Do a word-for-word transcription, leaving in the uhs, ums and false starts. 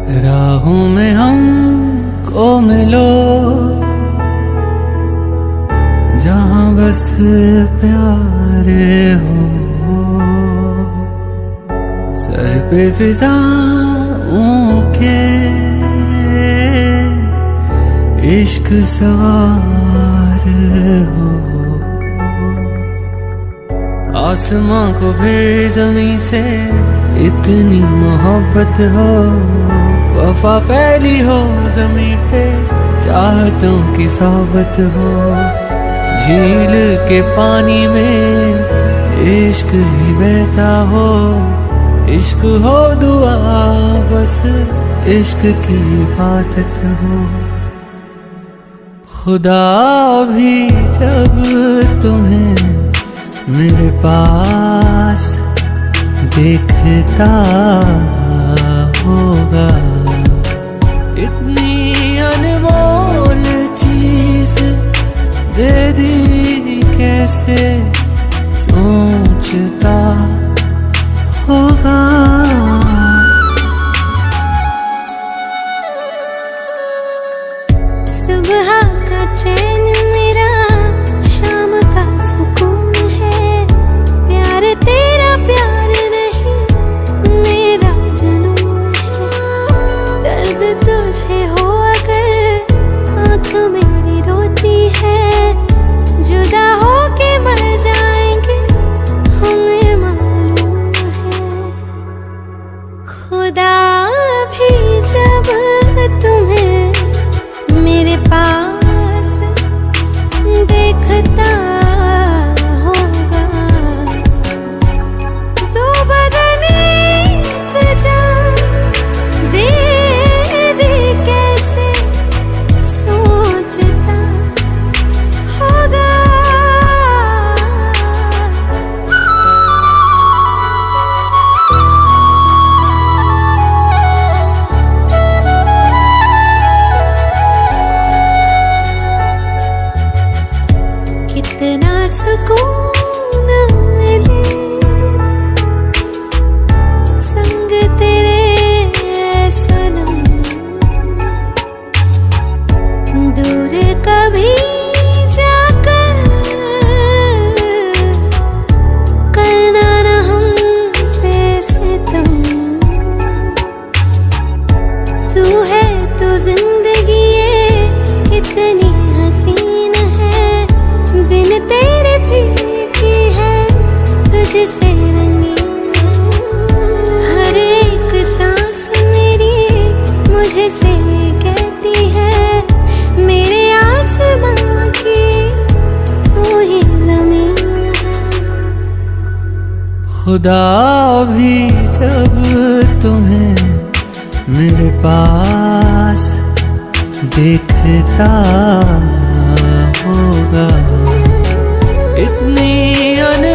राहों में हमको मिलो जहां बस प्यार हो, सर पे फिजाओं के इश्क सवार हो। आसमां को भी ज़मीं से इतनी मोहब्बत हो, वफा फैली हो ज़मीं पे चाहतों की सोबत हो। झील के पानी में इश्क ही बहता हो, इश्क हो दुआ बस इश्क की इबादत हो। खुदा भी जब तुम्हें मेरे पास देखता होगा, इतनी अनमोल चीज दे दी कैसे सोचता होगा। सुबह का चैन मेरा शाम का सुकून है, प्यार तेरा प्यार नहीं मेरा जुनून है। दर्द तुझे हो अगर आँख मेरी रोती है, जुदा हो के मर जाएंगे हमें मालूम है। खुदा भी जब तुम्हें मेरे पास देखता होगा, तो बदने का जान दे दे कैसे सोचता होगा। कितना सुकून मिले संग तेरे सनम, दूर कभी जाकर करना न हम पे सितम। तू है तो जिंदगी ये कितनी हसीन है, बिन तेरे फीकी है तुझसे रंगीन है। हर एक सांस मेरी मुझे से कहती है मेरे आसमां की तू ही ज़मीन है। खुदा भी जब तुम्हें मेरे पास देखता होगा, इतनी